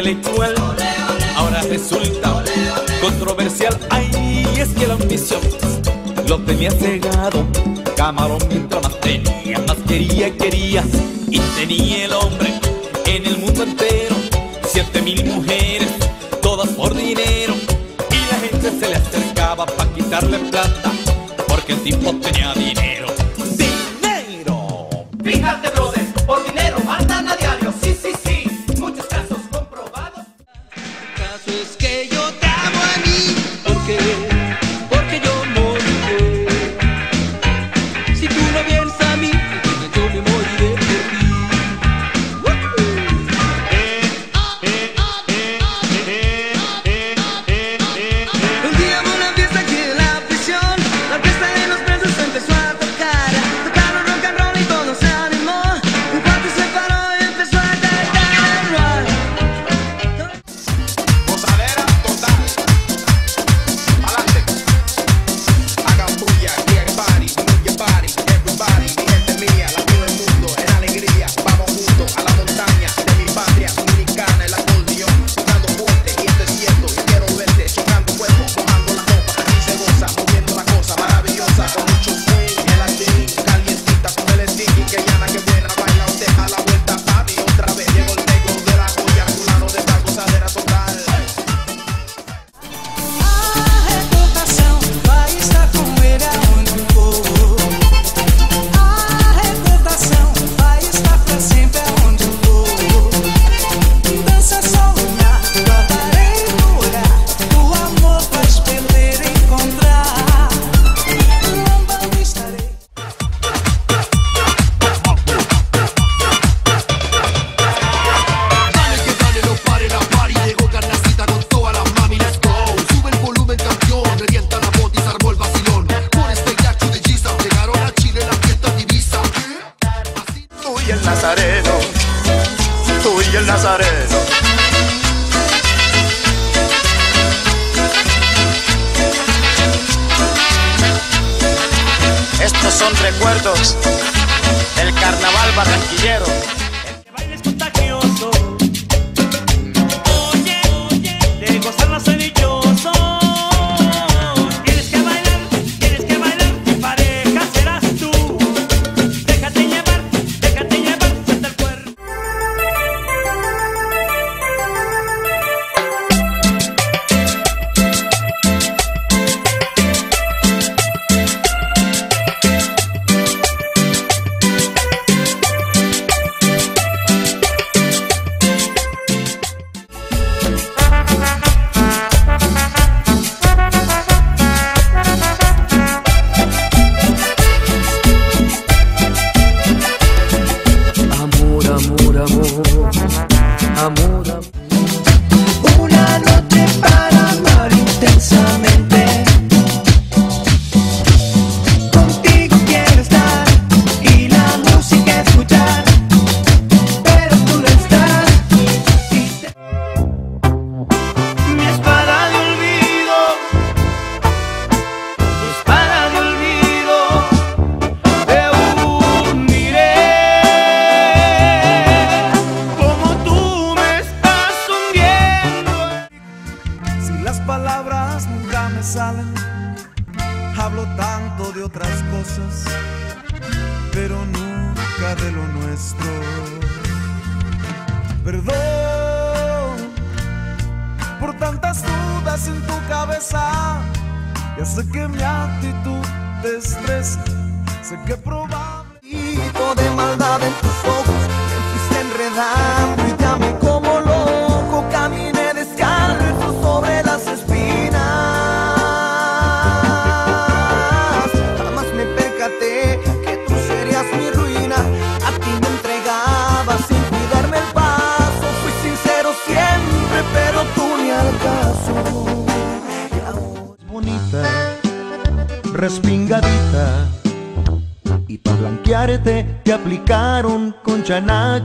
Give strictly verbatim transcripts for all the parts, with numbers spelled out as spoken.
intelectual, ahora resulta controversial. Ay, es que la ambición lo tenía cegado. Camarón mientras más tenía, más quería, quería. Y tenía el hombre en el mundo entero siete mil mujeres, todas por dinero. Y la gente se le acercaba para quitarle plata, porque el tipo tenía dinero. ¡Dinero! Fíjate, brother, por dinero matan a diario. Sí, sí, sí, muchos casos comprobados. El caso es que yo te amo a mí, porque, porque yo moriré. Si tú no vienes a mí, yo me moriré por ti. Un día hubo una fiesta aquí en la prisión. La orquesta de los presos empezó a tocar. Tocaron rock and roll y todo se animó. Un cuate se paró y empezó a cantar. Gozadera total. Adelante. Hagan bulla, everybody, move your body, everybody. Mi gente mía, la todo el mundo en alegría. Vamos juntos a la montaña de mi patria dominicana, el acordeón tocando fuerte y esto es cierto. Yo quiero verte chocando cuerpo, mojando la ropa. Aquí se goza, moviendo la cosa maravillosa con mucho swing, el latín, calientita con el sticky, que llana, que buena, baila, deja la vuelta, papi. Otra vez llegó el negro de la joya, fulano de esta gozadera total. A reputação vai estar com ele aonde for. A reputação vai estar pra sempre aonde for. Dança só olhar, guardarei no olhar. O amor faz perder e encontrar. Lambando estarei. Dale que dale, no pare la party. Llegó Carnacita con todas las mami, let's go. Sube el volumen, campeón, revienta la bota y se armó el vacilón. Por este gacho de Giza, llegaron a Chile las fiestas divisa. Así Tú y el Nazareno, tú y el Nazareno. Estos son recuerdos del carnaval barranquillero. El baile es contagioso. Oye, oye, de gozar no soy dichoso. Tienes que bailar, tienes que bailar. Mi pareja serás tú. Déjate llevar, déjate llevar, suelta el cuerpo. amor, amor, amor, amor, amor. Una noche para amar intensamente. Contigo quiero estar y la música escuchar, pero tú no estás. Y te- Mi espada de olvido, mi espada de olvido, te uniré. Como tú me estás hundiendo. Si las palabras nunca me salen, hablo tanto de otras cosas, pero nunca de lo nuestro. Perdón por tantas dudas en tu cabeza. Ya sé que mi actitud te estresa, sé que probable de maldad en tus ojos me fuiste enredando y te amé como loco. Caminé descalzo sobre las espinas. Jamás me percaté que tú serías mi ruina. A ti me entregaba sin cuidarme el paso. Fui sincero siempre, pero tú ni al caso. La voz bonita, respingadita, y para blanquearte te aplicaron concha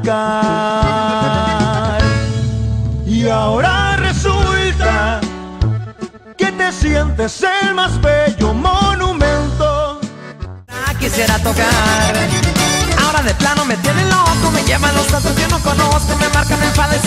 nácar. Y ahora resulta que te sientes el más bello monumento. Ah, quisiera tocar. Ahora de plano me tienen loco, me llevan los datos que no conozco, me marcan el padre